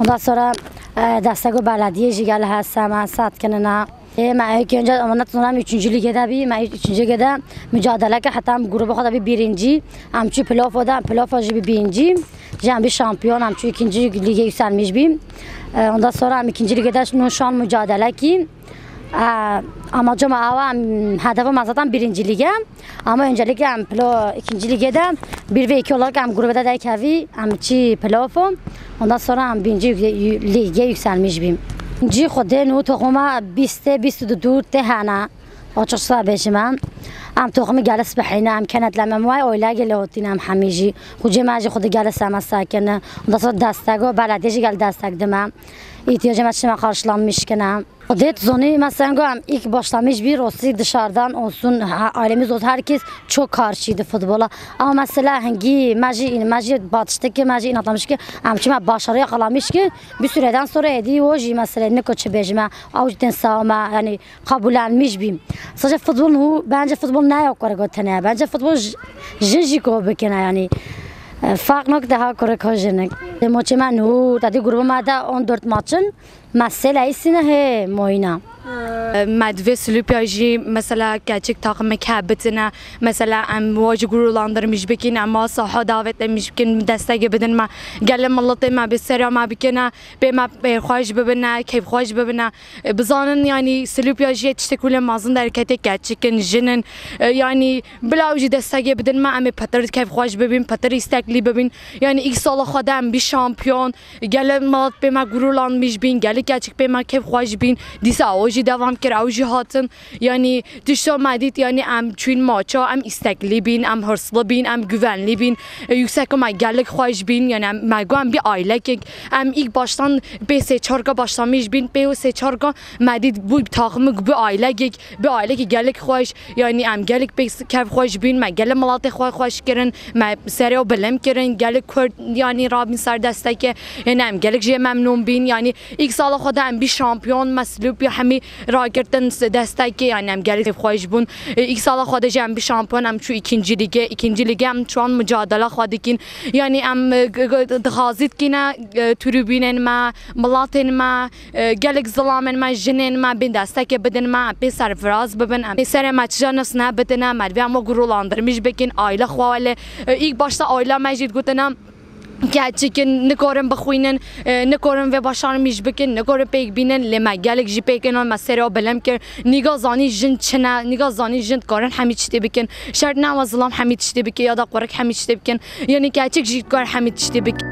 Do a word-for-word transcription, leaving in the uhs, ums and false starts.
ondan sonra destek o belediye jigal hastama sat kanına. من که اینجا امانت دارم üçüncü ligde bir, من üçüncü ligde mücadele که hatta grubu kadar bir birinci, amçı playoff'da playoff'da bir birinci, yani bir şampiyon, amçı ikinci lige yükselmiş bir. Ondan sonra ikinci ligde şu an mücadele ki amacım ama hedefim zaten birinci lige, ama öncelikle am play ikinci ligde bir ve iki olarak am grubda da kavi, amçı playoff'u, ondan sonra am birinci lige yükselmiş bir. جی خود نو تخمه بیست بیست دو دور تهانا آخر سال بچم ام تخمه جلس بحینا ام کنت لما موای اولاگ لوتین ام حمیجی خود جمعی خود جلس ام ساکنه دست دستگو بلدیجی جل دستگ دمم ihtiyacım için karşılanmış gene. Det zoni mesela gam ilk başlamış bir olsun dışarıdan olsun ailemiz olsun herkes çok karşıydı futbola. Ama mesela hangi maji maji batıştaki maji inatlamış ki amçıma başarı yakalamış ki bir süreden sonra ediyor o mesela ne koçu bejme avuçten sağma yani kabullenmiş bim. Sadece futbol bence futbol ne yok var gotene. Bence futbol jijiko bekene yani. فرق نکته ها کره کاجنه. ماچ من هو تادی گروه ماده on dört maçın mesele isine he moyna. مدوی سلوپیاجی مثلا کچک تاقم مکبتنا مثلا ام واج گرولاندرمیش بکن اما صحه دعوت میش بکن دستگی بدن ما گلم ملت ما بسیار ما بکنه به ما خواهش ببینه کیف خواهش ببینه بزانن یعنی سلوپیاجی تشتکل مازن در کتی کچکن جنن یعنی بلاوجی دستگی بدن ما ام پتر کیف خواهش ببین پتر استقلی ببین یعنی ایک سال خودم بی شامپیون گلم ملت به ما گرولاندرمیش بین گلی کچک به ما کیف خواهش بین دیسا اوجی devam kir avcı hatın yani dışta madit yani am çün maça am istekli bin am hırslı bin am güvenli bin yüksek ama gellik hoş bin yani am bir aile ki am ilk baştan be seçarga başlamış bin be seçarga madit bu takımı bir aile ki bir aile ki gellik hoş yani am gellik be kev hoş bin ma gelim malatı hoş hoş kirin ma seriyo bilim kirin gellik kurd yani Rabbin ser destek yani am gellik je memnun bin yani ilk sala خودم bir şampiyon meslup ya hemi راگردن دستگی yani هم گلی خواهش بون یک سال خودش هم bir şampiyon هم şu ikinci lige ikinci lige هم şu an mücadele خودکین yani هم دخازید کینا tribünen ما ملاتن ما گلک زلامن ما جنن ما بین دستگی بدن ما به سرفراز ببین سر maçlar nasıl ne بدن ما و ما gururlandırmış bekin aile خواله ilk başta aile mecid گفتنم gerçekten ne karın bakuynen ne karın ve başarmış bekin ne karın pek binen lema gelek jipekin ama mesela belem ki nigazani jin çena nigazani jin karın hamit işte bekin şart ne vazlam hamit işte bekin ya da karak hamit işte bekin yani gerçek jit kar hamit işte bekin